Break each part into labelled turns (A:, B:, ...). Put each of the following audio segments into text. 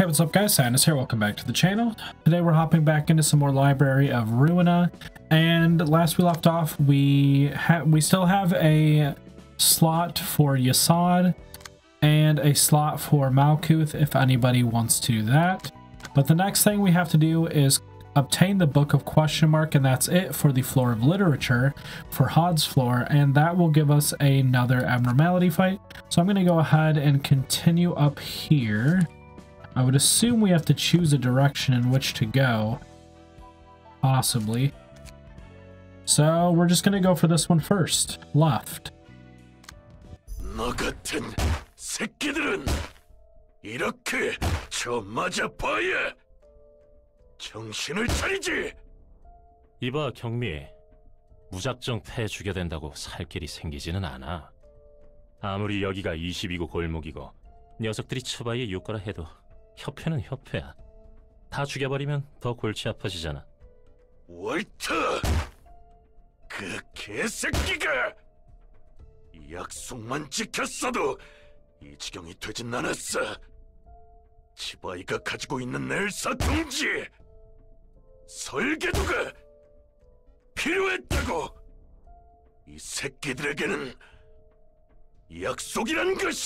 A: Hey, what's up guys, Sadness here, welcome back to the channel. Today we're hopping back into some more Library of Ruina, and last we left off, we still have a slot for Yasad and a slot for Malkuth if anybody wants to do that. But the next thing we have to do is obtain the Book of Question Mark, and that's it for the floor of literature for Hod's floor, and that will give us another abnormality fight. So I'm going to go ahead and continue up here. I would assume we have to choose a direction in which to go. Possibly. So we're just going to go for this one first. Left.
B: 너 같은 새끼들은 이렇게 저 맞아봐야 정신을 차리지.
C: 이봐 경미, 무작정 패 죽여 된다고 살 길이 생기지는 않아. 아무리 여기가 22구 골목이고 녀석들이 츠바이의 유가라 해도 협회는 협회야. 다 죽여버리면 더 골치 아파지잖아.
B: 월터! 그 개새끼가! 이 약속만 지켰어도 이 지경이 되진 않았어. 치바이가 가지고 있는 엘사 둥지! 설계도가 필요했다고! 이 새끼들에게는 약속이란 것이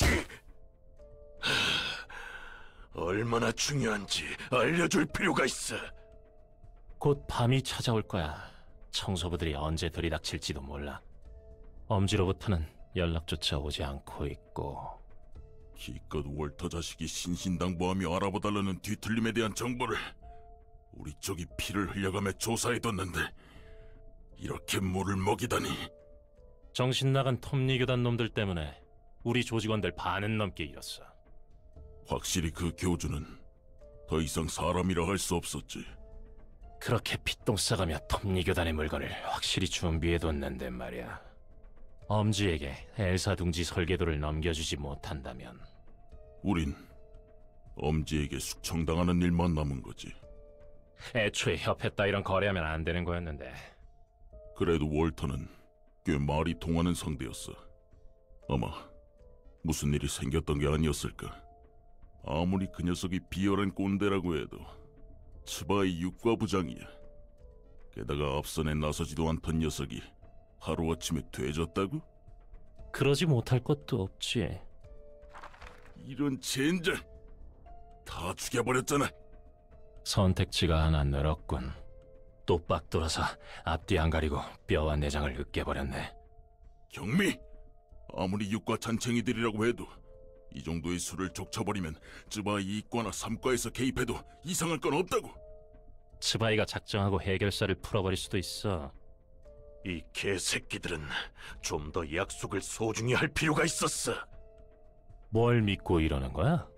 B: 얼마나 중요한지 알려줄 필요가 있어.
C: 곧 밤이 찾아올 거야. 청소부들이 언제 들이닥칠지도 몰라. 엄지로부터는 연락조차 오지 않고 있고.
D: 기껏 월터 자식이 신신당부하며 알아봐달라는 뒤틀림에 대한 정보를 우리 쪽이 피를 흘려가며 조사해뒀는데 이렇게 물을 먹이다니.
C: 정신 나간 톱니교단 놈들 때문에 우리 조직원들 반은 넘게 잃었어.
D: 확실히 그 교주는 더 이상 사람이라 할 수 없었지.
C: 그렇게 핏똥 싸가며 톱니교단의 물건을 확실히 준비해뒀는데 말이야. 엄지에게 엘사 둥지 설계도를 넘겨주지 못한다면
D: 우린 엄지에게 숙청당하는 일만 남은 거지.
C: 애초에 협회 따위랑 거래하면 안 되는 거였는데.
D: 그래도 월터는 꽤 말이 통하는 상대였어. 아마 무슨 일이 생겼던 게 아니었을까. 아무리 그 녀석이 비열한 꼰대라고 해도 츠바이 육과부장이야. 게다가 앞선에 나서지도 않던 녀석이 하루아침에 돼졌다고?
C: 그러지 못할 것도 없지.
D: 이런 젠장! 다 죽여버렸잖아.
C: 선택지가 하나 늘었군. 또 빡 돌아서 앞뒤 안 가리고 뼈와 내장을 으깨버렸네.
D: 경미! 아무리 육과 잔챙이들이라고 해도 이 정도의 수를 족쳐버리면 츠바이 2과나 3과에서 개입해도 이상할 건 없다고.
C: 츠바이가 작정하고 해결사를 풀어버릴 수도 있어.
B: 이 개새끼들은 좀 더 약속을 소중히 할 필요가 있었어.
C: 뭘 믿고 이러는 거야?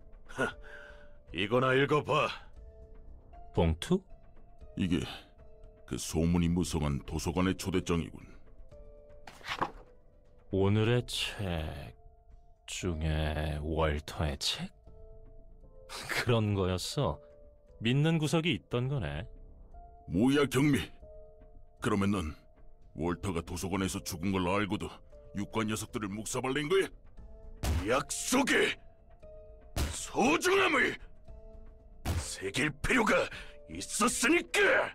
B: 이거나 읽어봐.
C: 봉투?
D: 이게 그 소문이 무성한 도서관의 초대장이군.
C: 오늘의 책 중에 월터의 책? 그런 거였어. 믿는 구석이 있던 거네.
D: 뭐야 경미? 그러면 넌 월터가 도서관에서 죽은 걸 알고도 육관 녀석들을 묵사발낸 거야?
B: 약속의 소중함을 새길 필요가 있었으니까.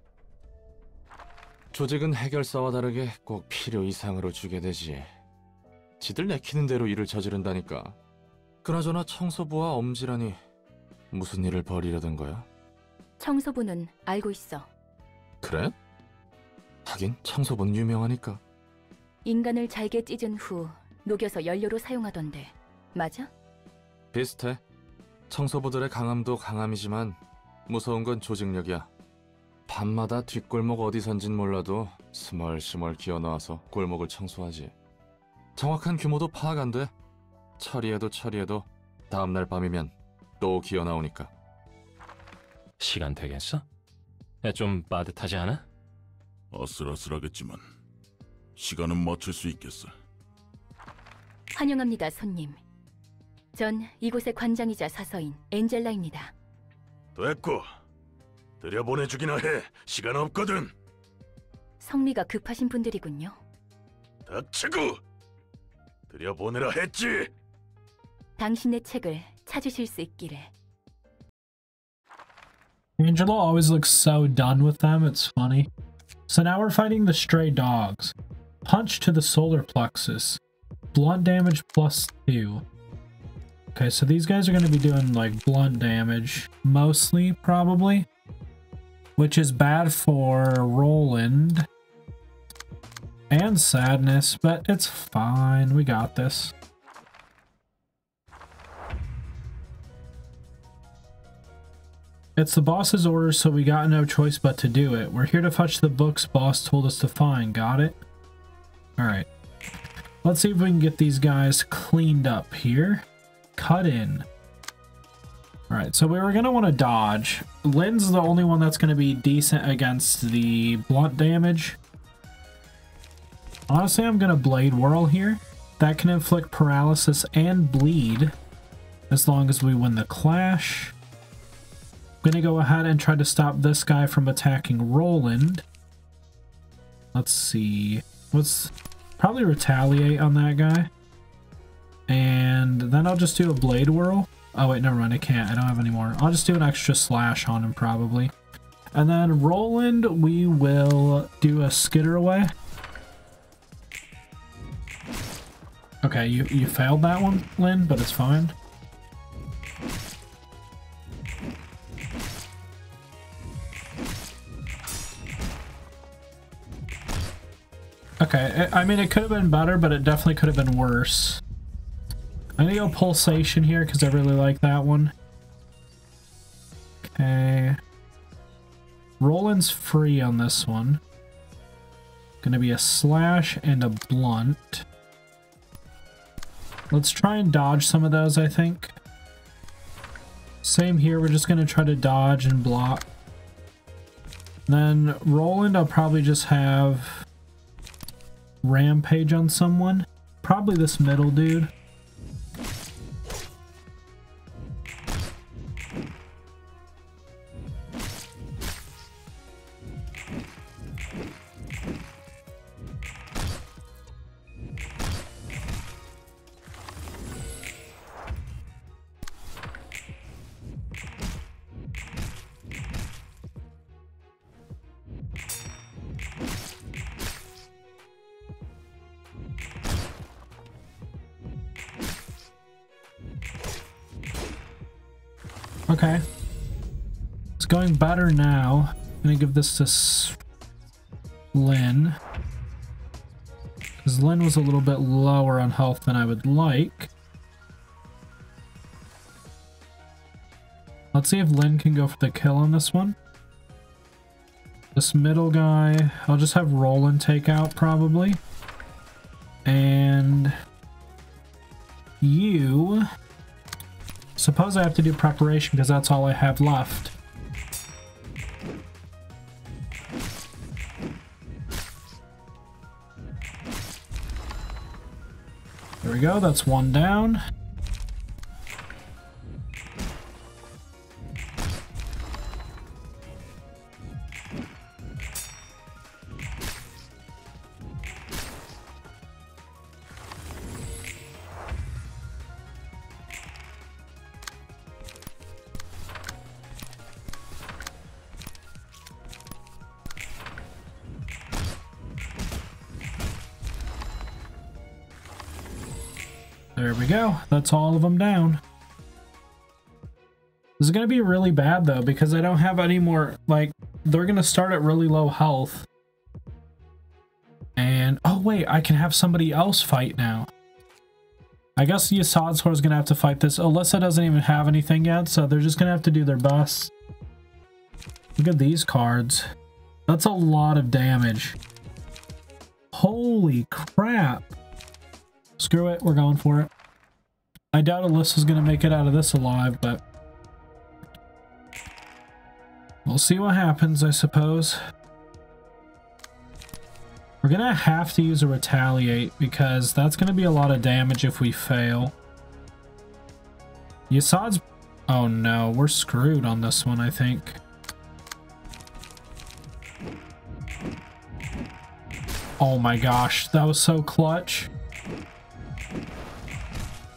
E: 조직은 해결사와 다르게 꼭 필요 이상으로 주게 되지. 지들 내키는 대로 일을 저지른다니까. 그나저나 청소부와 엄지라니 무슨 일을 벌이려던 거야?
F: 청소부는 알고 있어.
E: 그래? 하긴 청소부는 유명하니까.
F: 인간을 잘게 찢은 후 녹여서 연료로 사용하던데 맞아?
E: 비슷해. 청소부들의 강함도 강함이지만 무서운 건 조직력이야. 밤마다 뒷골목 어디선진 몰라도 스멀스멀 기어나와서 골목을 청소하지. 정확한 규모도 파악 안 돼. 처리해도 다음날 밤이면 또 기어나오니까.
C: 시간 되겠어? 좀 빠듯하지 않아?
D: 아슬아슬하겠지만 시간은 맞출 수 있겠어.
F: 환영합니다, 손님. 전 이곳의 관장이자 사서인 엔젤라입니다.
B: 됐고 들여보내주기나 해. 시간 없거든.
F: 성미가 급하신 분들이군요.
B: 닥치고 들여보내라 했지.
F: 당신의 책을 찾으실 수 있기를.
A: Angelo always looks so done with them, it's funny. So now we're fighting the stray dogs. Punch to the solar plexus. Blunt damage +2. Okay, so these guys are going to be doing like blunt damage, mostly, probably. Which is bad for Roland. And Sadness, but it's fine, we got this. It's the boss's orders, so we got no choice but to do it. We're here to fetch the books boss told us to find. Got it? Alright. Let's see if we can get these guys cleaned up here. Cut in. Alright, so we were going to want to dodge. Lynn's the only one that's going to be decent against the blunt damage. Honestly, I'm going to Blade Whirl here. That can inflict paralysis and bleed, as long as we win the clash. I'm going to go ahead and try to stop this guy from attacking Roland. Let's see. Let's probably retaliate on that guy. And then I'll just do a Blade Whirl. Oh wait, never mind, I can't. I don't have any more. I'll just do an extra slash on him probably. And then Roland, we will do a Skitter Away. Okay, you failed that one, Lynn, but it's fine. Okay, I mean, it could have been better, but it definitely could have been worse. I'm gonna go Pulsation here because I really like that one. Okay. Roland's free on this one. Gonna be a slash and a blunt. Let's try and dodge some of those, I think. Same here, we're just gonna try to dodge and block. Then Roland, I'll probably just have Rampage on someone. Probably this middle dude. Okay. It's going better now. I'm gonna give this to Lynn. Because Lynn was a little bit lower on health than I would like. Let's see if Lynn can go for the kill on this one. This middle guy, I'll just have Roland take out probably. And you... Suppose I have to do preparation because that's all I have left. There we go, that's one down. There we go. That's all of them down. This is going to be really bad, though, because I don't have any more, like, they're going to start at really low health. And, oh, wait, I can have somebody else fight now. I guess the Assad Sword is going to have to fight this. Alyssa doesn't even have anything yet, so they're just going to have to do their best. Look at these cards. That's a lot of damage. Holy crap. Screw it, we're going for it. I doubt Alyssa's gonna make it out of this alive, but we'll see what happens, I suppose. We're gonna have to use a retaliate because that's gonna be a lot of damage if we fail. Yasad's... Oh no, we're screwed on this one, I think. Oh my gosh, that was so clutch.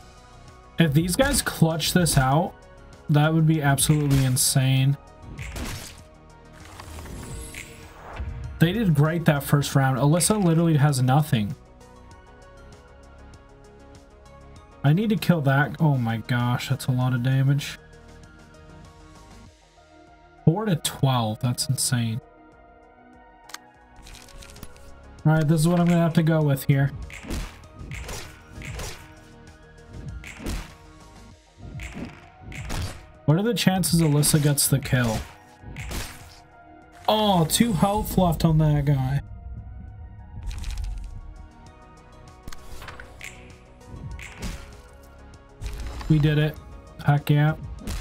A: If these guys clutch this out, that would be absolutely insane. They did great that first round. Alyssa literally has nothing. I need to kill that. Oh my gosh, that's a lot of damage. 4 to 12. That's insane. Alright, this is what I'm going to have to go with here. What are the chances Alyssa gets the kill? Oh, 2 health left on that guy. We did it. Heck yeah.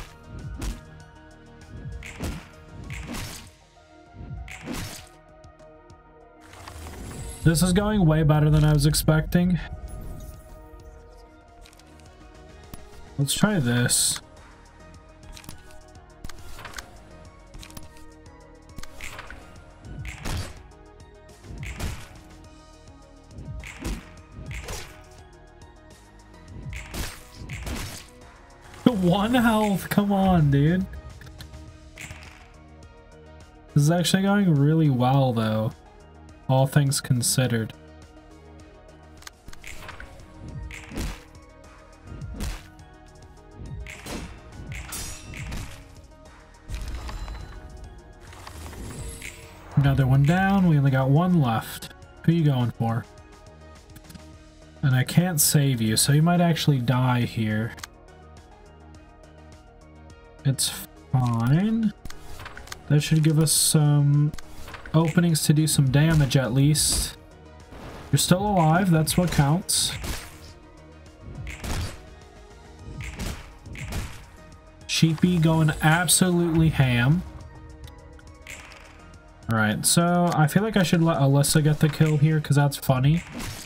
A: This is going way better than I was expecting. Let's try this. One health, come on, dude. This is actually going really well, though, all things considered. Another one down. We only got one left. Who are you going for? And I can't save you, so you might actually die here. It's fine. That should give us some openings to do some damage at least. You're still alive, that's what counts. Sheepy going absolutely ham. Alright, so I feel like I should let Alyssa get the kill here because that's funny.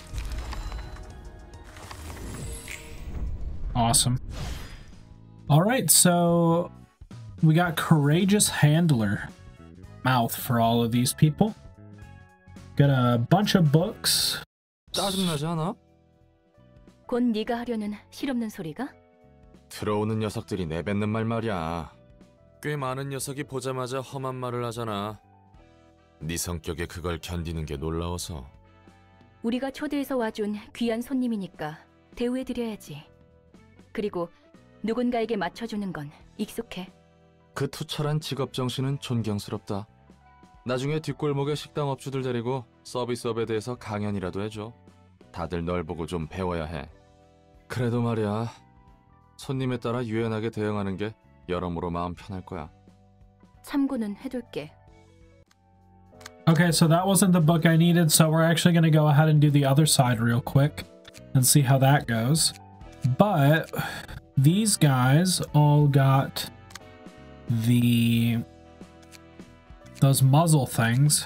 A: Awesome. Alright, so we got Courageous Handler mouth for all of these people. Got a bunch of books.
E: 짜증나지 않아?
F: 곧 네가 하려는 실없는 소리가?
E: 들어오는 녀석들이 내뱉는 말 말이야. 꽤 많은 녀석이 보자마자 험한 말을 하잖아. 네 성격에 그걸 견디는 게 놀라워서.
F: 우리가 초대해서 와준 귀한 손님이니까 대우해드려야지. 그리고 누군가에게 맞춰주는 건 익숙해.
E: 그 투철한 직업 정신은 존경스럽다. 나중에 뒷골목에 식당 업주들 데리고 서비스업에 대해서 강연이라도 해줘. 다들 널 보고 좀 배워야 해. 그래도 말이야, 손님에 따라 유연하게 대응하는 게 여러모로 마음 편할 거야.
F: 참고는 해둘게.
A: Okay, so that wasn't the book I needed, so we're actually going to go ahead and do the other side real quick and see how that goes. But these guys all got those muzzle things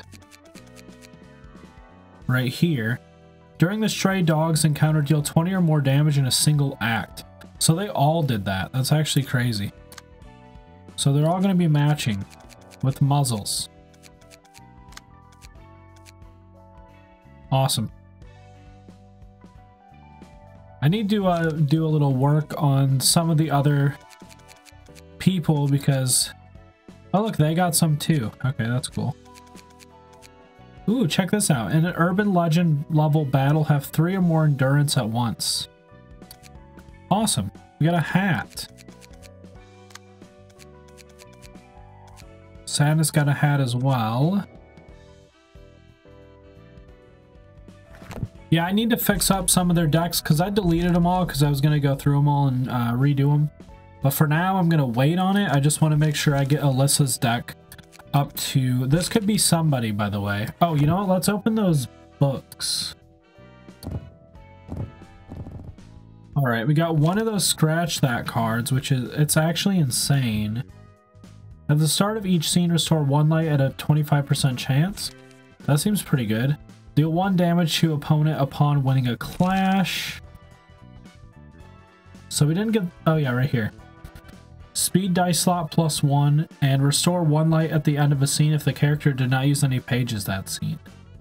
A: right here. During the stray dog's encounter, deal 20 or more damage in a single act. So they all did that. That's actually crazy. So they're all going to be matching with muzzles. Awesome. I need to do a little work on some of the other people because... Oh, look, they got some too. Okay, that's cool. Ooh, check this out. In an urban legend level battle, have 3 or more endurance at once. Awesome. We got a hat. Sadness got a hat as well. Yeah, I need to fix up some of their decks because I deleted them all because I was going to go through them all and redo them. But for now, I'm going to wait on it. I just want to make sure I get Alyssa's deck up to... This could be somebody, by the way. Oh, you know what? Let's open those books. Alright, we got one of those Scratch That cards, which is... It's actually insane. At the start of each scene, restore 1 light at a 25% chance. That seems pretty good. Deal 1 damage to opponent upon winning a clash. So we didn't get... Oh yeah, right here. Speed dice slot +1 and restore 1 light at the end of a scene if the character did not use any pages that scene.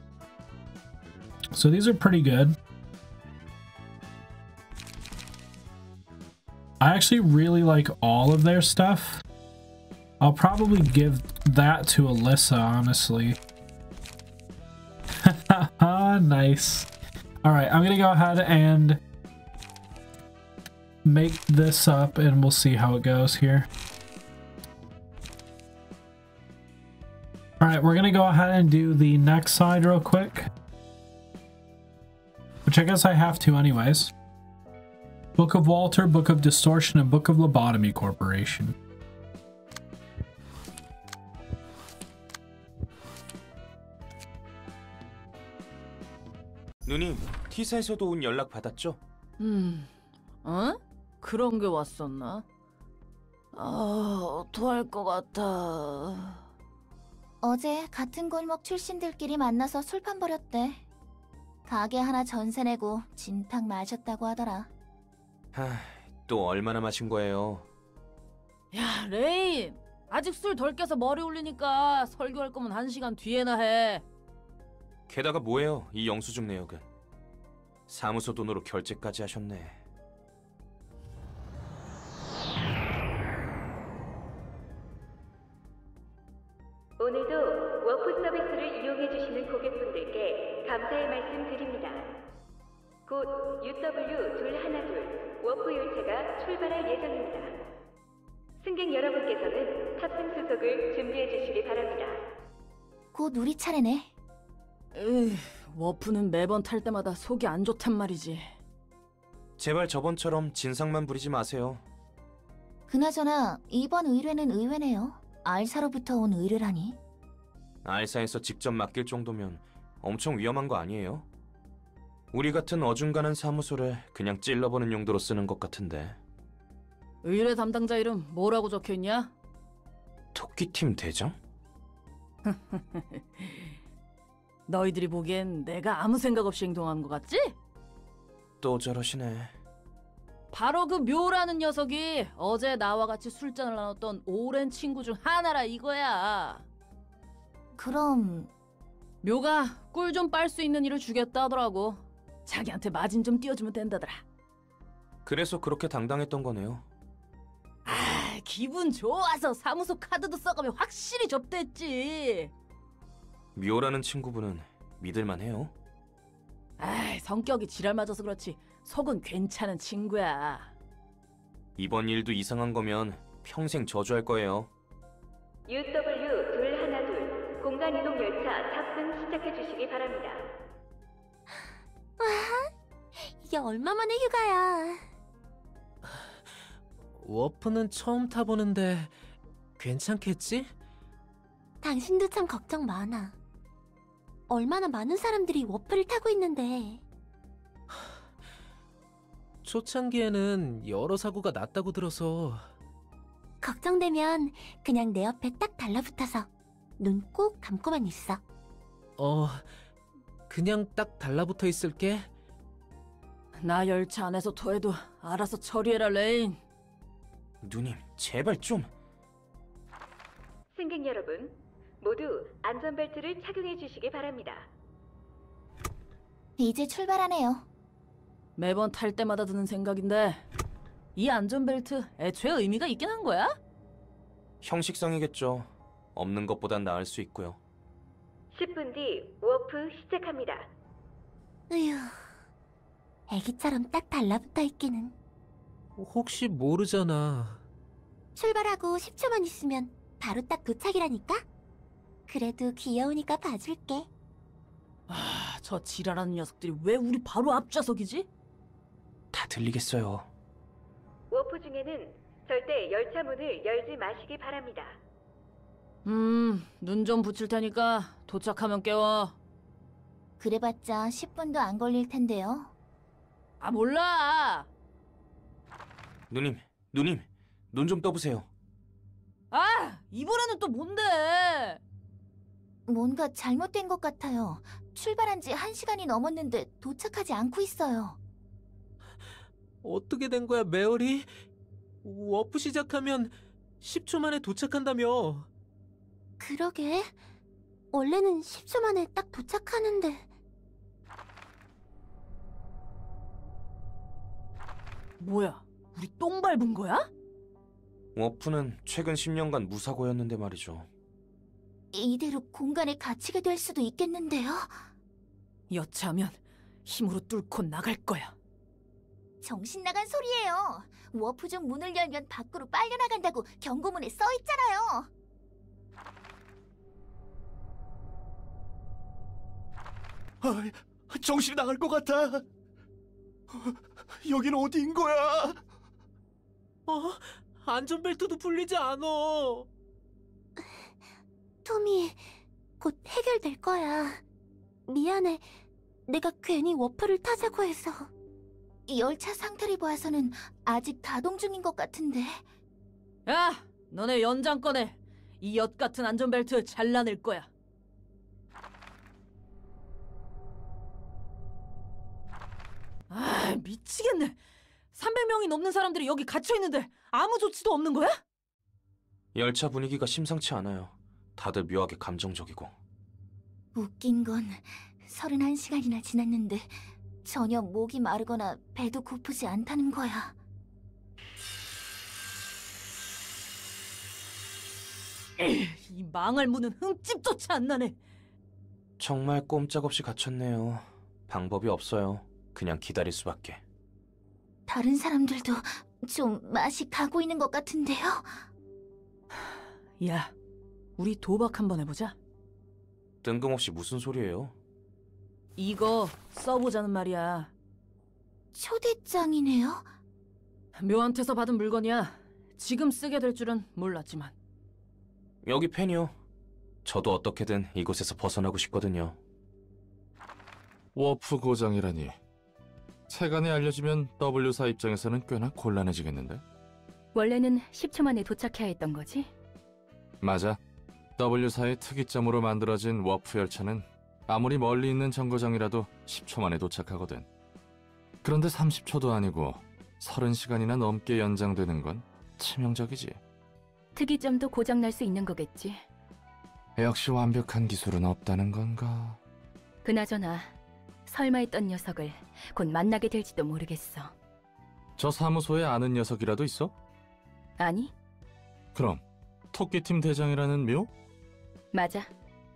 A: So these are pretty good. I actually really like all of their stuff. I'll probably give that to Alyssa, honestly. Nice. All right, I'm gonna go ahead and make this up and we'll see how it goes here. All right, we're gonna go ahead and do the next side real quick, which I guess I have to anyways. Book of Walter, Book of Distortion, and Book of Lobotomy Corporation.
G: 누님, T사에서도 온 연락 받았죠?
H: 어? 그런 게 왔었나? 어떡할 것 같아.
I: 어제 같은 골목 출신들끼리 만나서 술판 벌였대. 가게 하나 전세 내고 진탕 마셨다고 하더라.
G: 또 얼마나 마신 거예요?
H: 야, 레인! 아직 술 덜 깨서 머리 울리니까 설교할 거면 1시간 뒤에나 해.
G: 게다가 뭐예요, 이 영수증 내역은. 사무소 돈으로 결제까지 하셨네.
J: 오늘도 워프 서비스를 이용해주시는 고객분들께 감사의 말씀 드립니다. 곧 UW212 워프 열차가 출발할 예정입니다. 승객 여러분께서는 탑승 수속을 준비해주시기 바랍니다.
I: 곧 우리 차례네.
H: 워프는 매번 탈 때마다 속이 안 좋단 말이지.
G: 제발 저번처럼 진상만 부리지 마세요.
I: 그나저나 이번 의뢰는 의외네요. 알사로부터 온 의뢰라니.
G: 알사에서 직접 맡길 정도면 엄청 위험한 거 아니에요? 우리 같은 어중간한 사무소를 그냥 찔러보는 용도로 쓰는 것 같은데.
H: 의뢰 담당자 이름 뭐라고 적혀있냐?
G: 토끼팀 대장?
H: 너희들이 보기엔 내가 아무 생각 없이 행동하는 것 같지?
G: 또 저러시네.
H: 바로 그 묘라는 녀석이 어제 나와 같이 술잔을 나눴던 오랜 친구 중 하나라 이거야.
I: 그럼
H: 묘가 꿀 좀 빨 수 있는 일을 주겠다 하더라고. 자기한테 마진 좀 띄워주면 된다더라.
G: 그래서 그렇게 당당했던 거네요.
H: 기분 좋아서 사무소 카드도 써가며 확실히 접대했지.
G: 묘라는 친구분은 믿을만 해요?
H: 성격이 지랄 맞아서 그렇지 속은 괜찮은 친구야.
G: 이번 일도 이상한 거면 평생 저주할 거예요.
J: UW212 공간 이동 열차 탑승 시작해주시기 바랍니다.
I: 와, 이게 얼마만에 휴가야.
K: 워프는 처음 타보는데 괜찮겠지?
I: 당신도 참 걱정 많아. 얼마나 많은 사람들이 워프를 타고 있는데.
K: 초창기에는 여러 사고가 났다고 들어서.
I: 걱정되면 그냥 내 옆에 딱 달라붙어서 눈 꼭 감고만 있어.
K: 그냥 딱 달라붙어 있을게.
H: 나 열차 안에서 토해도 알아서 처리해라, 레인.
G: 누님, 제발 좀.
J: 승객 여러분, 모두 안전벨트를 착용해 주시기 바랍니다.
I: 이제 출발하네요.
H: 매번 탈 때마다 드는 생각인데 이 안전벨트 애초에 의미가 있긴 한 거야?
G: 형식상이겠죠. 없는 것보단 나을 수 있고요.
J: 10분 뒤 워프 시작합니다.
I: 으휴, 애기처럼 딱 달라붙어 있기는.
K: 혹시 모르잖아.
I: 출발하고 10초만 있으면 바로 딱 도착이라니까? 그래도 귀여우니까 봐줄게.
H: 저 지랄하는 녀석들이 왜 우리 바로 앞좌석이지?
G: 다 들리겠어요.
J: 워프 중에는 절대 열차 문을 열지 마시기 바랍니다.
H: 눈 좀 붙일 테니까 도착하면 깨워.
I: 그래봤자 10분도 안 걸릴 텐데요.
H: 몰라.
G: 누님, 눈 좀 떠보세요.
H: 이번에는 또 뭔데?
I: 뭔가 잘못된 것 같아요. 출발한 지 1시간이 넘었는데 도착하지 않고 있어요.
K: 어떻게 된 거야, 메어리? 워프 시작하면 10초 만에 도착한다며.
I: 그러게. 원래는 10초 만에 딱 도착하는데.
H: 뭐야, 우리 똥 밟은 거야?
G: 워프는 최근 10년간 무사고였는데 말이죠.
I: 이대로 공간에 갇히게 될 수도 있겠는데요?
H: 여차하면 힘으로 뚫고 나갈 거야.
I: 정신 나간 소리예요. 워프 중 문을 열면 밖으로 빨려 나간다고 경고문에 써 있잖아요.
B: 정신이 나갈 것 같아. 여긴 어디인 거야?
K: 안전벨트도 풀리지 않어.
I: 토미, 곧 해결될 거야. 미안해. 내가 괜히 워프를 타자고 해서. 열차 상태를 봐서는 아직 가동 중인 것 같은데.
H: 야, 너네 연장 꺼내. 이 엿 같은 안전벨트 잘라낼 거야. 아, 미치겠네. 300명이 넘는 사람들이 여기 갇혀 있는데 아무 조치도 없는 거야?
G: 열차 분위기가 심상치 않아요. 다들 묘하게 감정적이고.
I: 웃긴 건 31시간이나 지났는데 전혀 목이 마르거나 배도 고프지 않다는 거야.
H: 이 망할 문은 흠집조차 안 나네.
G: 정말 꼼짝없이 갇혔네요. 방법이 없어요. 그냥 기다릴 수밖에.
I: 다른 사람들도 좀 맛이 가고 있는 것 같은데요?
H: 야, 우리 도박 한번 해보자.
G: 뜬금없이 무슨 소리예요?
H: 이거 써보자는 말이야.
I: 초대장이네요?
H: 묘한테서 받은 물건이야. 지금 쓰게 될 줄은 몰랐지만.
G: 여기 펜이요. 저도 어떻게든 이곳에서 벗어나고 싶거든요.
E: 워프 고장이라니. 세간에 알려지면 W사 입장에서는 꽤나 곤란해지겠는데?
F: 원래는 10초 만에 도착해야 했던 거지?
E: 맞아. W사의 특이점으로 만들어진 워프 열차는 아무리 멀리 있는 정거장이라도 10초 만에 도착하거든. 그런데 30초도 아니고 30시간이나 넘게 연장되는 건 치명적이지.
F: 특이점도 고장날 수 있는 거겠지.
E: 역시 완벽한 기술은 없다는 건가?
F: 그나저나 설마 했던 녀석을 곧 만나게 될지도 모르겠어.
E: 저 사무소에 아는 녀석이라도 있어?
F: 아니,
E: 그럼 토끼팀 대장이라는 묘?
F: 맞아.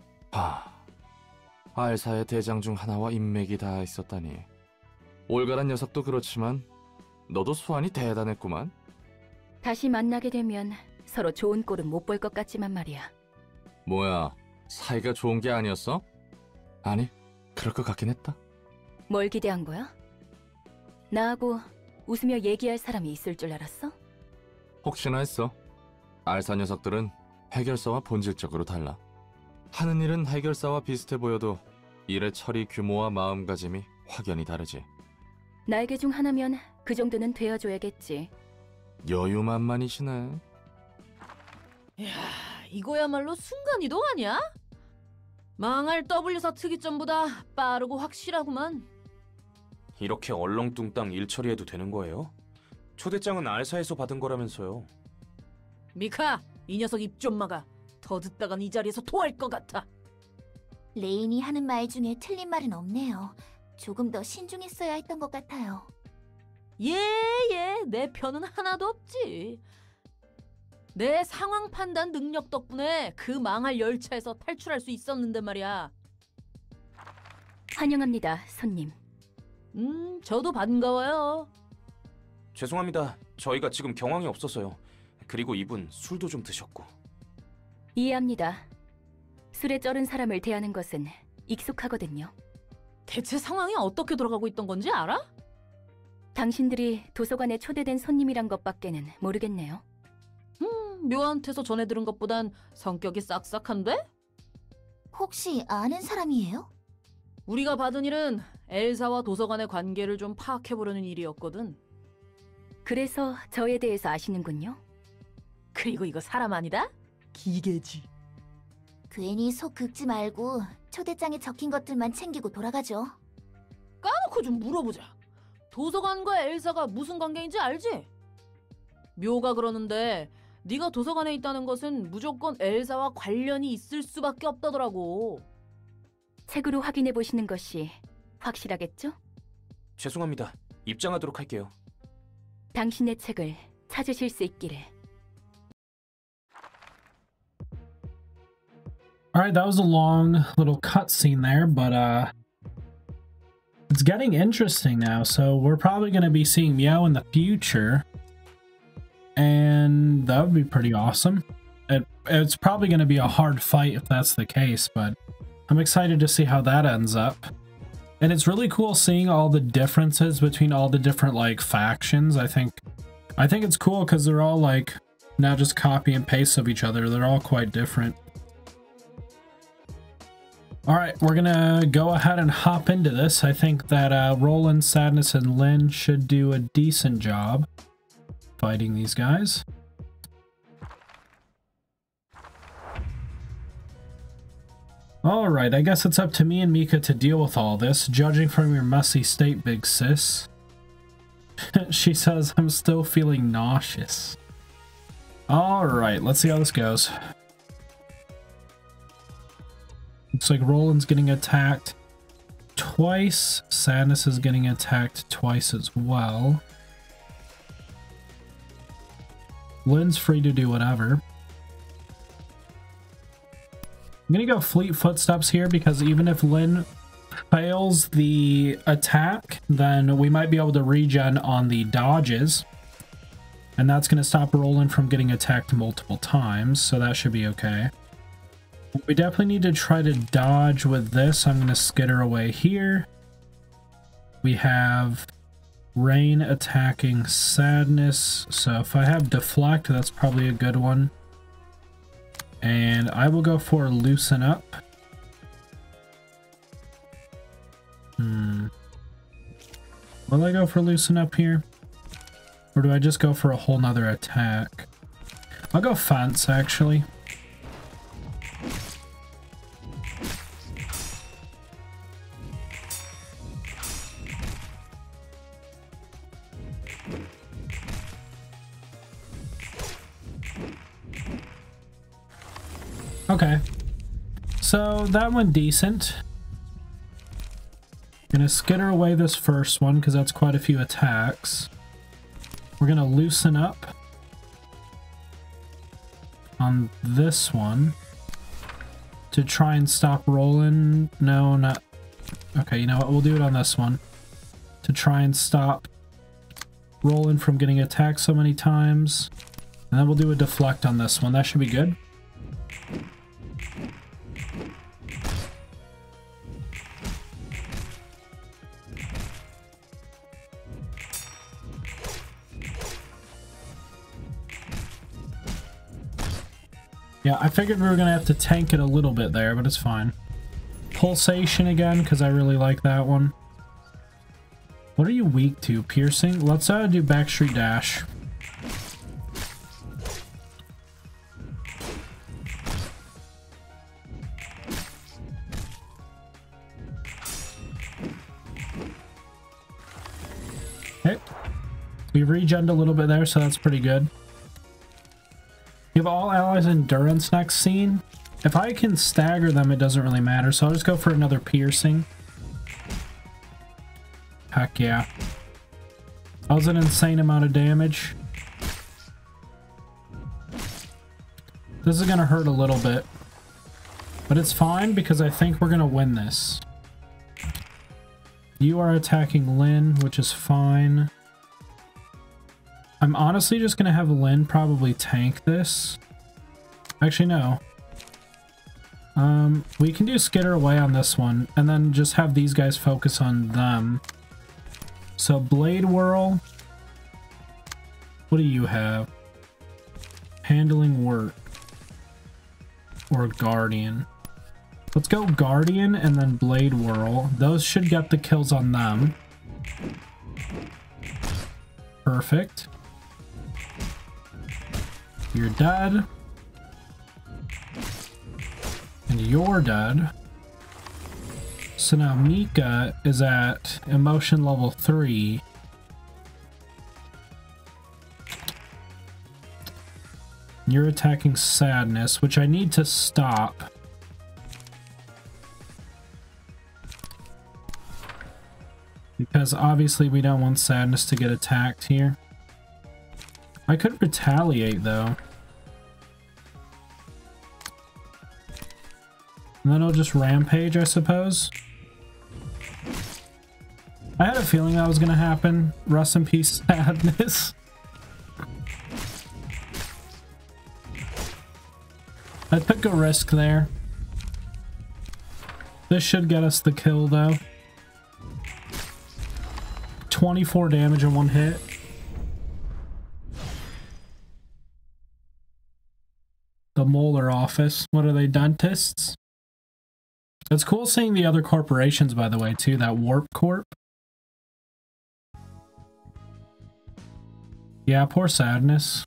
E: 알사의 대장 중 하나와 인맥이 다 있었다니. 올가란 녀석도 그렇지만 너도 수완이 대단했구만.
F: 다시 만나게 되면 서로 좋은 꼴은 못 볼 것 같지만 말이야.
E: 뭐야, 사이가 좋은 게 아니었어? 아니, 그럴 것 같긴 했다.
F: 뭘 기대한 거야? 나하고 웃으며 얘기할 사람이 있을 줄 알았어?
E: 혹시나 했어. 알사 녀석들은 해결사와 본질적으로 달라. 하는 일은 해결사와 비슷해 보여도 일의 처리 규모와 마음가짐이 확연히 다르지.
F: 날개 중 하나면 그 정도는 되어줘야겠지.
E: 여유만만이시네.
H: 이야, 이거야말로 순간이동 아니야? 망할 W사 특이점보다 빠르고 확실하구만.
G: 이렇게 얼렁뚱땅 일 처리해도 되는 거예요? 초대장은 알사에서 받은 거라면서요.
H: 미카, 이 녀석 입 좀 막아. 더 듣다간 이 자리에서 토할 것 같아.
I: 레인이 하는 말 중에 틀린 말은 없네요. 조금 더 신중했어야 했던 것 같아요.
H: 예, 내 편은 하나도 없지. 내 상황 판단 능력 덕분에 그 망할 열차에서 탈출할 수 있었는데 말이야.
F: 환영합니다, 손님.
H: 저도 반가워요.
G: 죄송합니다. 저희가 지금 경황이 없어서요. 그리고 이분 술도 좀 드셨고.
F: 이해합니다. 술에 쩔은 사람을 대하는 것은 익숙하거든요.
H: 대체 상황이 어떻게 돌아가고 있던 건지 알아?
F: 당신들이 도서관에 초대된 손님이란 것밖에는 모르겠네요.
H: 묘한테서 전해 들은 것보단 성격이 싹싹한데?
I: 혹시 아는 사람이에요?
H: 우리가 받은 일은 엘사와 도서관의 관계를 좀 파악해보려는 일이었거든.
F: 그래서 저에 대해서 아시는군요.
H: 그리고 이거 사람 아니다? 기계지.
I: 괜히 속 긁지 말고 초대장에 적힌 것들만 챙기고 돌아가죠.
H: 까놓고 좀 물어보자. 도서관과 엘사가 무슨 관계인지 알지? 묘가 그러는데 네가 도서관에 있다는 것은 무조건 엘사와 관련이 있을 수밖에 없다더라고.
F: 책으로 확인해 보시는 것이 확실하겠죠?
G: 죄송합니다. 입장하도록 할게요.
F: 당신의 책을 찾으실 수 있기를.
A: All right, that was a long little cutscene there, but It's getting interesting now, so we're probably going to be seeing Meow in the future. And that would be pretty awesome. It's probably going to be a hard fight if that's the case, but I'm excited to see how that ends up. And it's really cool seeing all the differences between all the different, like, factions. I think it's cool because they're all, like, not just copy and paste of each other. They're all quite different. Alright, we're gonna go ahead and hop into this. I think that Roland, Sadness, and Lynn should do a decent job fighting these guys. Alright, I guess it's up to me and Mika to deal with all this, judging from your messy state, big sis. She says, I'm still feeling nauseous. Alright, let's see how this goes. Looks like Roland's getting attacked twice. Sadness is getting attacked twice as well. Lynn's free to do whatever. I'm gonna go Fleet Footsteps here because even if Lynn fails the attack, then we might be able to regen on the dodges. And that's gonna stop Roland from getting attacked multiple times, so that should be okay. We definitely need to try to dodge with this. I'm going to skitter away here. We have Rain attacking Sadness. So if I have Deflect, that's probably a good one. And I will go for Loosen Up. Will I go for Loosen Up here? Or do I just go for a whole nother attack? I'll go Fence, actually. Okay, so that went decent. Gonna skitter away this first one because that's quite a few attacks. We're gonna Loosen Up on this one to try and stop Roland. No, not. Okay, you know what? We'll do it on this one to try and stop Roland from getting attacked so many times. And then we'll do a Deflect on this one. That should be good. Yeah, I figured we were gonna have to tank it a little bit there, but it's fine. Pulsation again, because I really like that one. What are you weak to? Piercing? Let's do Backstreet Dash. Okay. We regened a little bit there, so that's pretty good. Give all allies endurance next scene. If I can stagger them, it doesn't really matter, so I'll just go for another piercing. Heck yeah. That was an insane amount of damage. This is gonna hurt a little bit. But it's fine because I think we're gonna win this. You are attacking Lynn, which is fine. I'm honestly just gonna have Lynn probably tank this. Actually, no. We can do Skitter away on this one, and then just have these guys focus on them. So Blade Whirl. What do you have? Handling Work. Or Guardian. Let's go Guardian and then Blade Whirl. Those should get the kills on them. Perfect. You're dead. And you're dead. So now Mika is at emotion level 3. You're attacking Sadness, which I need to stop. Because obviously we don't want Sadness to get attacked here. I could retaliate though. And then I'll just rampage, I suppose. I had a feeling that was gonna happen. Rest in peace, Sadness. I took a risk there. This should get us the kill though. 24 damage in one hit. The Molar office. What are they, dentists? It's cool seeing the other corporations, by the way, too. That Warp Corp. Yeah, poor Sadness.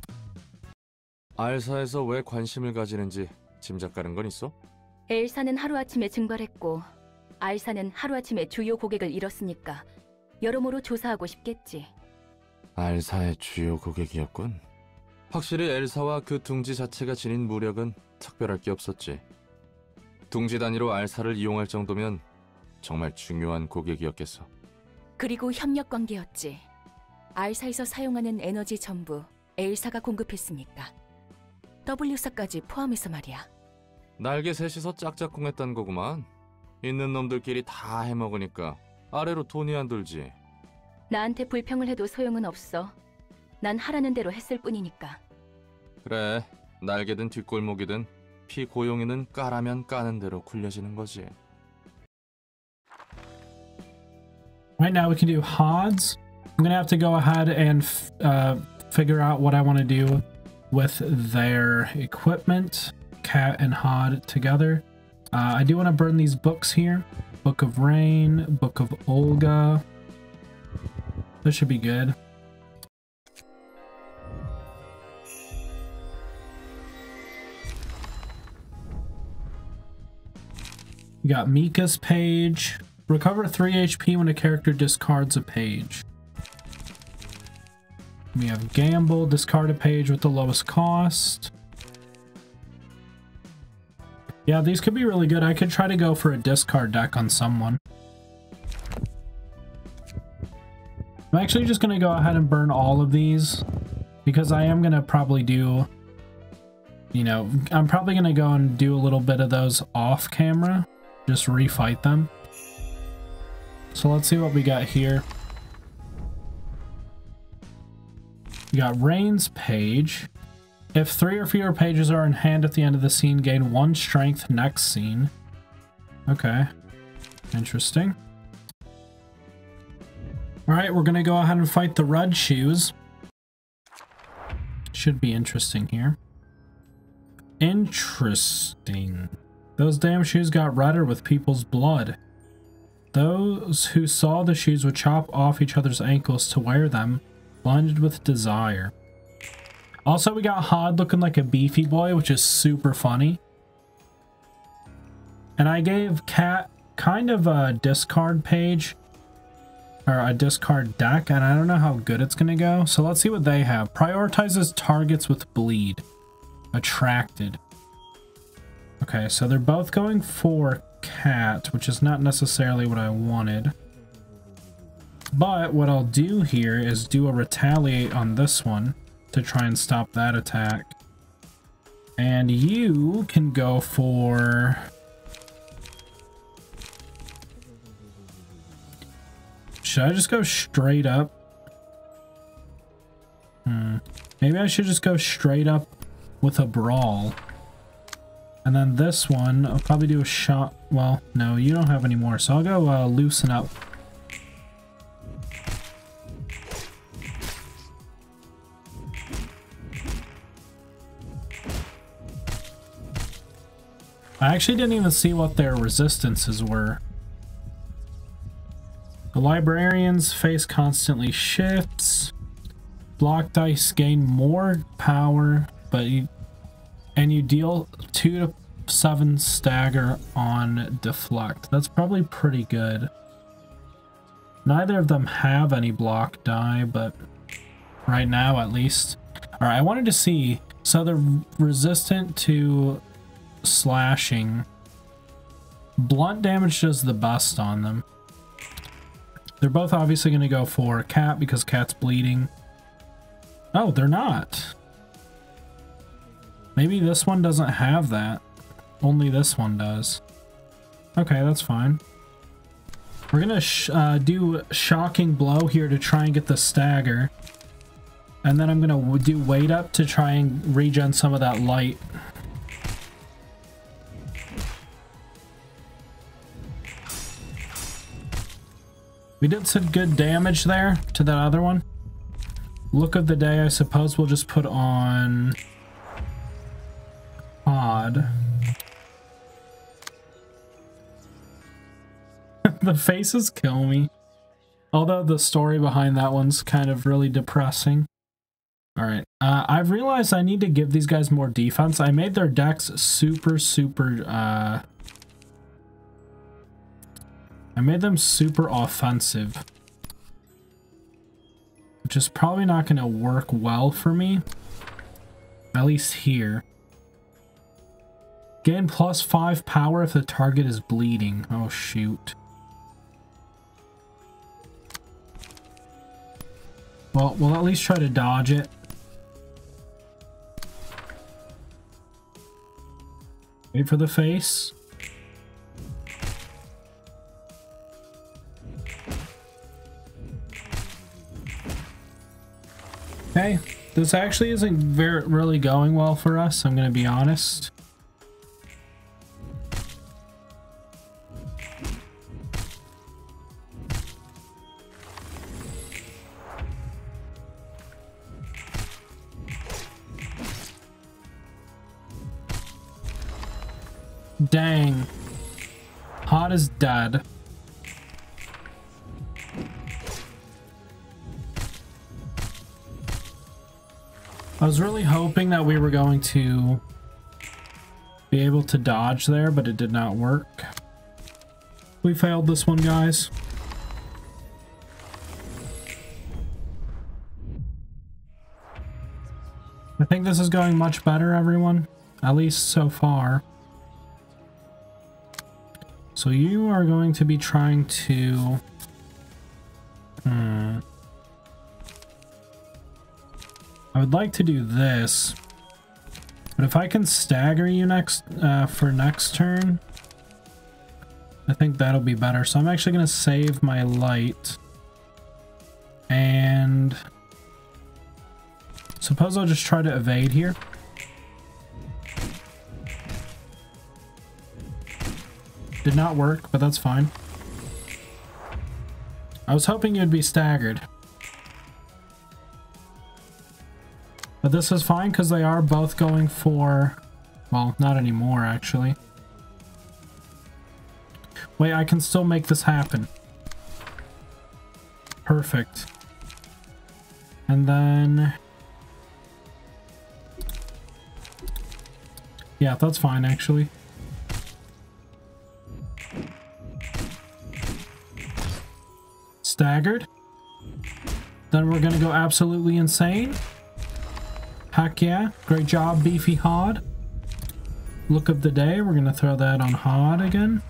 E: 알사에서 왜 관심을 가지는지 짐작 가는 건 있어?
F: 엘사는 하루아침에 증발했고 알사는 하루아침에 주요 고객을 잃었으니까 여러모로 조사하고 싶겠지.
E: 알사의 주요 고객이었군. 확실히 엘사와 그 둥지 자체가 지닌 무력은 특별할 게 없었지. 둥지 단위로 알사를 이용할 정도면 정말 중요한 고객이었겠어.
F: 그리고 협력 관계였지. 알사에서 사용하는 에너지 전부 엘사가 공급했으니까. W사까지 포함해서 말이야.
E: 날개 셋이서 짝짝꿍했단 거구만. 있는 놈들끼리 다 해먹으니까 아래로 돈이 안 돌지.
F: 나한테 불평을 해도 소용은 없어. 난 하라는 대로 했을 뿐이니까.
E: 그래, 날개든 뒷골목이든 피고용이는 까라면 까는 대로 굴려지는 거지.
A: Right now we can do HODs. I'm gonna have to go ahead and figure out what I want to do with their equipment, Cat and Hod together. I do want to burn these books here. Book of Rain, Book of Olga. This should be good. We got Mika's page. Recover 3 HP when a character discards a page. We have Gamble, discard a page with the lowest cost. Yeah, these could be really good. I could try to go for a discard deck on someone. I'm actually just going to go ahead and burn all of these because I am going to probably do, you know, I'm probably going to go and do a little bit of those off camera. Just refight them. So let's see what we got here. We got Rain's page. If 3 or fewer pages are in hand at the end of the scene, gain 1 strength next scene. Okay. Interesting. Alright, we're gonna go ahead and fight the red shoes. Should be interesting here. Interesting. Those damn shoes got redder with people's blood. Those who saw the shoes would chop off each other's ankles to wear them, plunged with desire. Also, we got Hod looking like a beefy boy, which is super funny. And I gave Cat kind of a discard page, or a discard deck, and I don't know how good it's gonna go. So let's see what they have. Prioritizes targets with bleed. Attracted. Okay, so they're both going for Cat, which is not necessarily what I wanted. But what I'll do here is do a retaliate on this one to try and stop that attack. And you can go for... Should I just go straight up? Maybe I should just go straight up with a brawl. And then this one, I'll probably do a shot. Well, no, you don't have any more, so I'll go loosen up. I actually didn't even see what their resistances were. The librarians face constantly shifts. Block dice gain more power, but you deal 2 to 7 stagger on deflect. That's probably pretty good. Neither of them have any block die, but right now at least. Alright, I wanted to see. So they're resistant to slashing. Blunt damage does the best on them. They're both obviously going to go for Cat because Cat's bleeding. Oh, they're not. Maybe this one doesn't have that. Only this one does. Okay, that's fine. We're gonna do Shocking Blow here to try and get the stagger. And then I'm gonna do Wait Up to try and regen some of that light. We did some good damage there to that other one. Look of the Day, I suppose we'll just put on Odd. The faces kill me. Although the story behind that one's kind of really depressing. Alright, I've realized I need to give these guys more defense. I made their decks super, I made them super offensive. Which is probably not going to work well for me. At least here. Gain +5 power if the target is bleeding. Oh, shoot. Well, we'll at least try to dodge it. Wait for the face. Okay, this actually isn't really going well for us, I'm gonna be honest. Dang. Hot is dead. I was really hoping that we were going to be able to dodge there, but it did not work. We failed this one, guys. I think this is going much better, everyone. At least so far. So you are going to be trying to... I would like to do this, but if I can stagger you next for next turn, I think that'll be better. So I'm actually going to save my light, and suppose I'll just try to evade here. Did not work, but that's fine. I was hoping you'd be staggered. But this is fine because they are both going for... Well, not anymore, actually. Wait, I can still make this happen. Perfect. And then... Yeah, that's fine, actually. Staggered. Then we're gonna go absolutely insane. Heck yeah. Great job, Beefy Hod. Look of the Day. We're going to throw that on Hod again.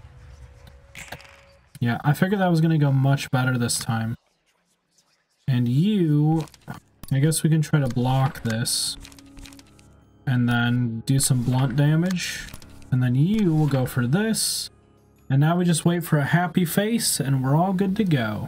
A: Yeah, I figured that was going to go much better this time. And you... I guess we can try to block this. And then do some blunt damage. And then you will go for this. And now we just wait for a happy face and we're all good to go.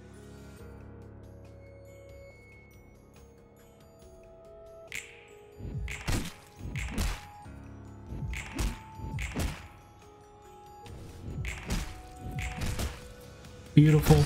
A: Beautiful.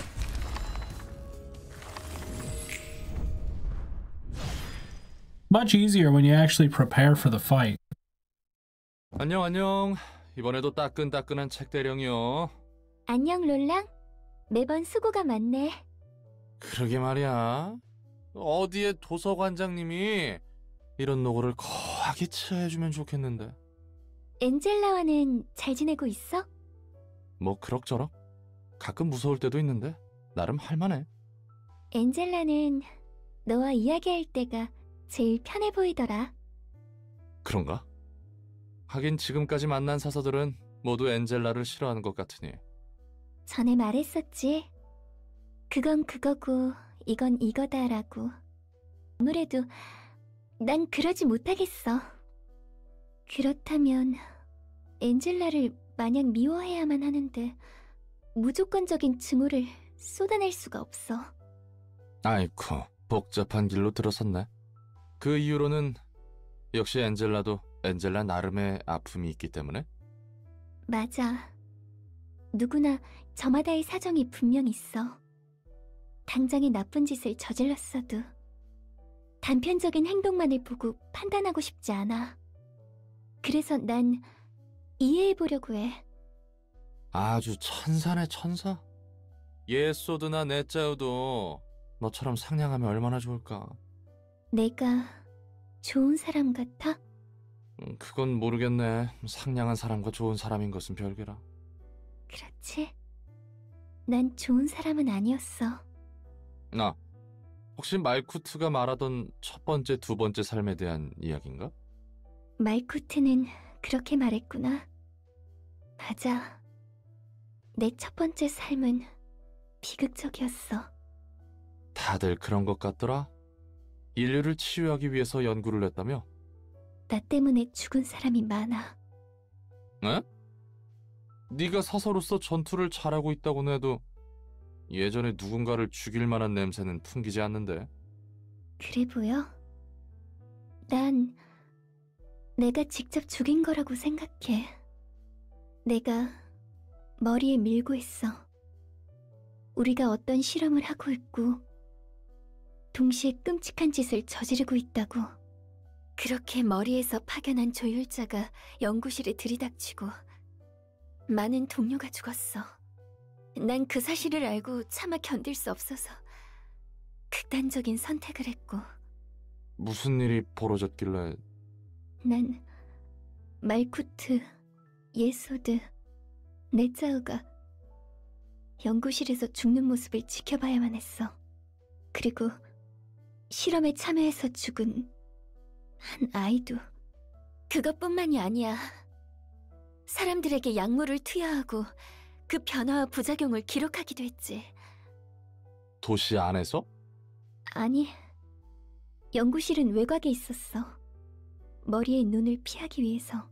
A: Much easier when you actually prepare for the fight.
E: 안녕 안녕. 이번에도 따끈따끈한 책 대령이요.
I: 안녕 롤랑. 매번 수고가 많네.
E: 그러게 말이야. 어디에 도서관장님이 이런 노고를 거하게 처해주면 좋겠는데.
I: 엔젤라와는 잘 지내고 있어?
E: 뭐 그럭저럭. 가끔 무서울 때도 있는데 나름 할만해.
I: 엔젤라는 너와 이야기할 때가 제일 편해 보이더라.
E: 그런가? 하긴 지금까지 만난 사서들은 모두 엔젤라를 싫어하는 것 같으니.
I: 전에 말했었지. 그건 그거고 이건 이거다라고. 아무래도 난 그러지 못하겠어. 그렇다면 엔젤라를 마냥 미워해야만 하는데 무조건적인 증오를 쏟아낼 수가 없어.
E: 아이쿠, 복잡한 길로 들어섰네. 그 이후로는 역시 엔젤라도 엔젤라 나름의 아픔이 있기 때문에?
I: 맞아. 누구나 저마다의 사정이 분명 있어. 당장의 나쁜 짓을 저질렀어도 단편적인 행동만을 보고 판단하고 싶지 않아. 그래서 난 이해해보려고 해.
E: 아주 천사네, 천사. 예소드나 네짜우도 너처럼 상냥하면 얼마나 좋을까.
I: 내가 좋은 사람 같아?
E: 그건 모르겠네. 상냥한 사람과 좋은 사람인 것은 별개라.
I: 그렇지. 난 좋은 사람은 아니었어.
E: 혹시 말쿠트가 말하던 첫 번째, 두 번째 삶에 대한 이야기인가?
I: 말쿠트는 그렇게 말했구나. 맞아. 내 첫 번째 삶은 비극적이었어.
E: 다들 그런 것 같더라. 인류를 치유하기 위해서 연구를 했다며?
I: 나 때문에 죽은 사람이 많아.
E: 에? 네가 사서로서 전투를 잘하고 있다고는 해도 예전에 누군가를 죽일 만한 냄새는 풍기지 않는데.
I: 그래 보여? 난 내가 직접 죽인 거라고 생각해. 내가 머리에 밀고 있어. 우리가 어떤 실험을 하고 있고 동시에 끔찍한 짓을 저지르고 있다고. 그렇게 머리에서 파견한 조율자가 연구실에 들이닥치고 많은 동료가 죽었어. 난 그 사실을 알고 차마 견딜 수 없어서 극단적인 선택을 했고.
E: 무슨 일이 벌어졌길래?
I: 난 말쿠트, 예소드, 네짜우가 연구실에서 죽는 모습을 지켜봐야만 했어. 그리고 실험에 참여해서 죽은 한 아이도. 그것뿐만이 아니야. 사람들에게 약물을 투여하고 그 변화와 부작용을 기록하기도 했지.
E: 도시 안에서?
I: 아니, 연구실은 외곽에 있었어. 머리의 눈을 피하기 위해서.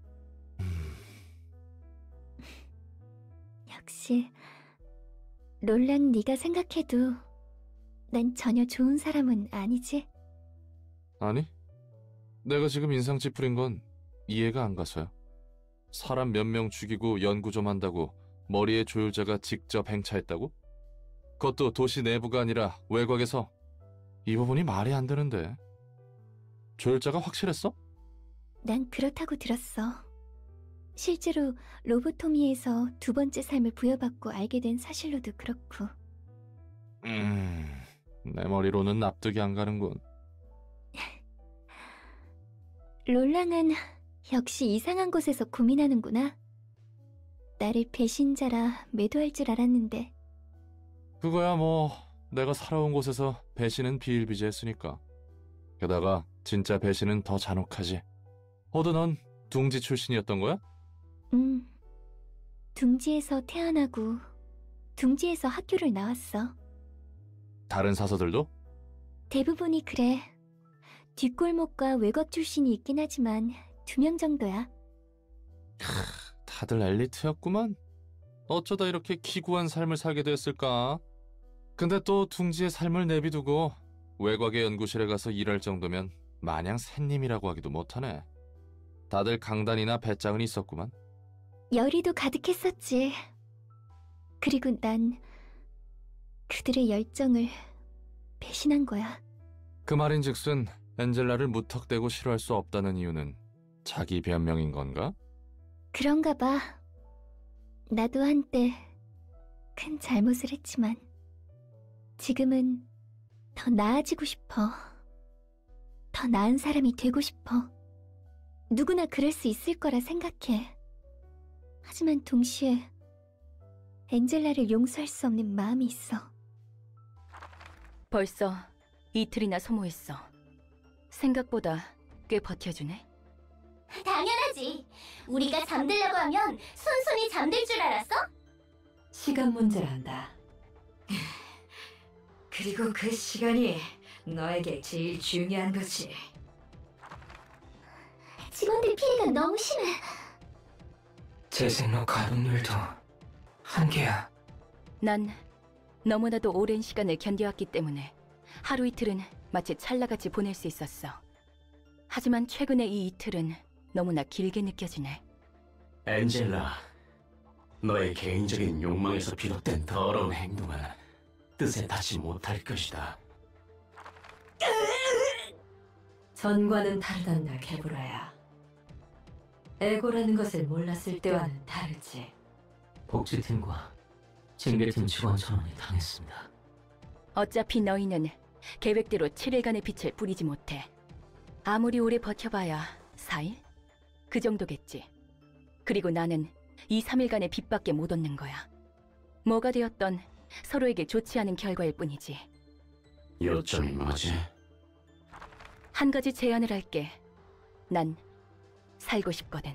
I: 역시 롤랑, 네가 생각해도 난 전혀 좋은 사람은 아니지?
E: 아니, 내가 지금 인상 찌푸린 건 이해가 안 가서야. 사람 몇 명 죽이고 연구 좀 한다고 머리에 조율자가 직접 행차했다고? 그것도 도시 내부가 아니라 외곽에서. 이 부분이 말이 안 되는데. 조율자가 확실했어?
I: 난 그렇다고 들었어. 실제로 로보토미에서 두 번째 삶을 부여받고 알게 된 사실로도 그렇고.
E: 내 머리로는 납득이 안 가는군.
I: 롤랑은 역시 이상한 곳에서 고민하는구나. 나를 배신자라 매도할 줄 알았는데.
E: 그거야 뭐 내가 살아온 곳에서 배신은 비일비재했으니까. 게다가 진짜 배신은 더 잔혹하지. 어도 넌 둥지 출신이었던 거야?
I: 둥지에서 태어나고 둥지에서 학교를 나왔어.
E: 다른 사서들도?
I: 대부분이 그래. 뒷골목과 외곽 출신이 있긴 하지만 2명 정도야.
E: 다들 엘리트였구만. 어쩌다 이렇게 기구한 삶을 살게 됐을까? 근데 또 둥지의 삶을 내비두고 외곽의 연구실에 가서 일할 정도면 마냥 샌님이라고 하기도 못하네. 다들 강단이나 배짱은 있었구만.
I: 열의도 가득했었지. 그리고 난 그들의 열정을 배신한 거야.
E: 그 말인즉슨 엔젤라를 무턱대고 싫어할 수 없다는 이유는 자기 변명인 건가?
I: 그런가 봐. 나도 한때 큰 잘못을 했지만 지금은 더 나아지고 싶어. 더 나은 사람이 되고 싶어. 누구나 그럴 수 있을 거라 생각해. 하지만 동시에 엔젤라를 용서할 수 없는 마음이 있어.
F: 벌써 이틀이나 소모했어. 생각보다 꽤 버텨주네.
I: 당연하지. 우리가 잠들려고 하면 순순히 잠들 줄 알았어?
L: 시간 문제란다. 그리고 그 시간이 너에게 제일 중요한 거지.
I: 직원들 피해가 너무 심해.
M: 재생로 가동률도 한계야.
F: 난 너무나도 오랜 시간을 견뎌왔기 때문에 하루 이틀은 마치 찰나같이 보낼 수 있었어. 하지만 최근의 이 이틀은 너무나 길게 느껴지네.
M: 엔젤라, 너의 개인적인 욕망에서 비롯된 더러운 행동은 뜻에 닿지 못할 것이다.
L: 전과는 다르단다, 개브라야. 에고라는 것을 몰랐을 때와는 다르지.
M: 복지팀과 징계팀 직원 전원이 당했습니다.
F: 어차피 너희는 계획대로 7일간의 빛을 뿌리지 못해. 아무리 오래 버텨봐야 4일? 그 정도겠지. 그리고 나는 이 3일간의 빛밖에 못 얻는 거야. 뭐가 되었던 서로에게 좋지 않은 결과일 뿐이지.
M: 요점이 뭐지?
F: 한 가지 제안을 할게. 난 살고 싶거든.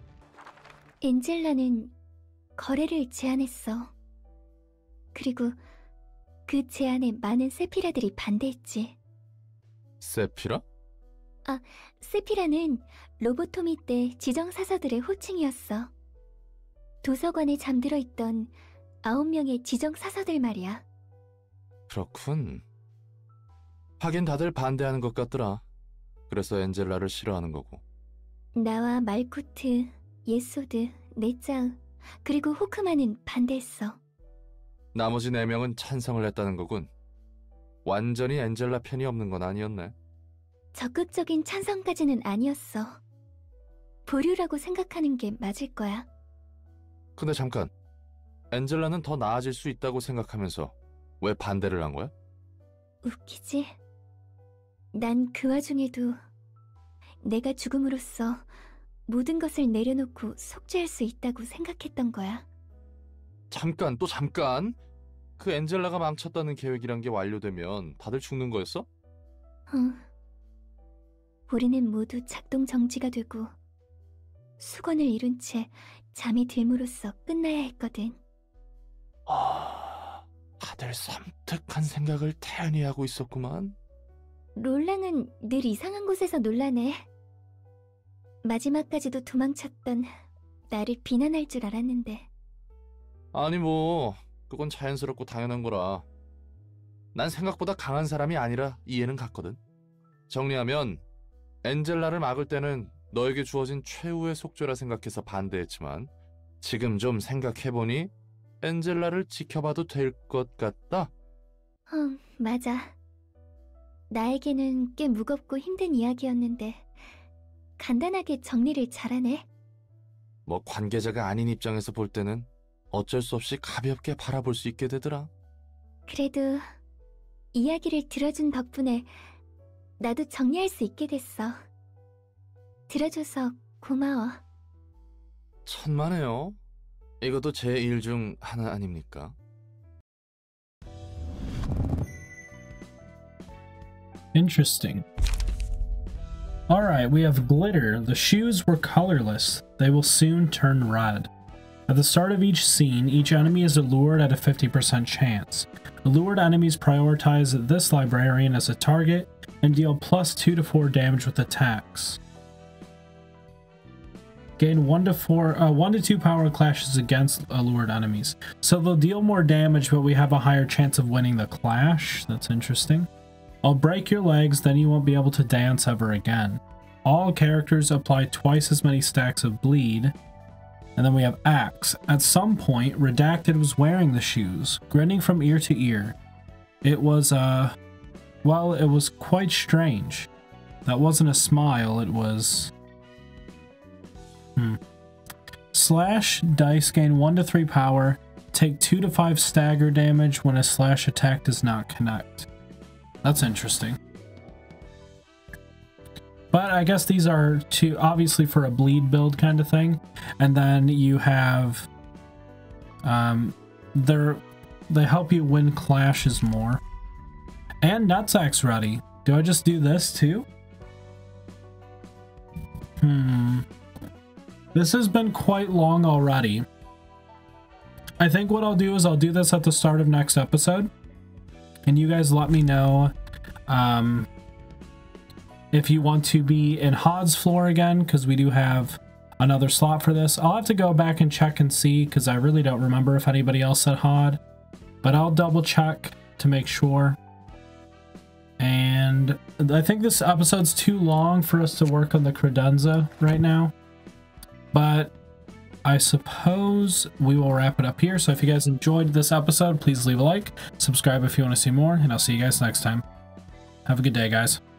I: 엔젤라는 거래를 제안했어. 그리고 그 제안에 많은 세피라들이 반대했지.
E: 세피라?
I: 아, 세피라는 로보토미 때 지정사서들의 호칭이었어. 도서관에 잠들어 있던 9명의 지정사서들 말이야.
E: 그렇군. 하긴 다들 반대하는 것 같더라. 그래서 엔젤라를 싫어하는 거고.
I: 나와 말코트, 예소드, 네짜으, 그리고 호크만은 반대했어.
E: 나머지 4명은 찬성을 했다는 거군. 완전히 엔젤라 편이 없는 건 아니었네.
I: 적극적인 찬성까지는 아니었어. 보류라고 생각하는 게 맞을 거야.
E: 근데 잠깐, 엔젤라는 더 나아질 수 있다고 생각하면서 왜 반대를 한 거야?
I: 웃기지? 난 그 와중에도 내가 죽음으로써 모든 것을 내려놓고 속죄할 수 있다고 생각했던 거야.
E: 잠깐, 또 잠깐! 그 엔젤라가 망쳤다는 계획이란 게 완료되면 다들 죽는 거였어?
I: 우리는 모두 작동 정지가 되고 수건을 이룬 채 잠이 들므로써 끝나야 했거든.
E: 다들 섬뜩한 생각을 태연히 하고 있었구만.
I: 롤랑은 늘 이상한 곳에서 놀라네. 마지막까지도 도망쳤던 나를 비난할 줄 알았는데.
E: 아니 뭐 그건 자연스럽고 당연한 거라. 난 생각보다 강한 사람이 아니라 이해는 갔거든. 정리하면 엔젤라를 막을 때는 너에게 주어진 최후의 속죄라 생각해서 반대했지만 지금 좀 생각해보니 엔젤라를 지켜봐도 될 것 같다?
I: 맞아. 나에게는 꽤 무겁고 힘든 이야기였는데 간단하게 정리를 잘하네.
E: 뭐 관계자가 아닌 입장에서 볼 때는 어쩔 수 없이 가볍게 바라볼 수 있게 되더라.
I: 그래도 이야기를 들어준 덕분에 나도 정리할 수 있게 됐어. 들어줘서 고마워.
E: 천만에요. 이것도 제 일 중 하나 아닙니까?
A: Interesting. Alright, we have glitter. The shoes were colorless. They will soon turn red. At the start of each scene, each enemy is allured at a 50% chance. Allured enemies prioritize this librarian as a target and deal +2 to 4 damage with attacks. Gain 1 to 2 power clashes against allured enemies. So they'll deal more damage, but we have a higher chance of winning the clash. That's interesting. I'll break your legs, then you won't be able to dance ever again. All characters apply twice as many stacks of bleed. And then we have Axe. At some point, Redacted was wearing the shoes, grinning from ear to ear. It was, well, it was quite strange. That wasn't a smile, it was... Slash dice gain 1 to 3 power, take 2 to 5 stagger damage when a slash attack does not connect. That's interesting. But I guess these are two, obviously for a bleed build kind of thing. And then you have, they help you win clashes more. And Nutsack's ready. Do I just do this too? This has been quite long already. I think what I'll do is I'll do this at the start of next episode. And you guys let me know if you want to be in Hod's floor again, because we do have another slot for this. I'll have to go back and check and see, because I really don't remember if anybody else said Hod. but I'll double check to make sure. And I think this episode's too long for us to work on the credenza right now, but I suppose we will wrap it up here. So if you guys enjoyed this episode, please leave a like, subscribe if you want to see more, and I'll see you guys next time. Have a good day, guys.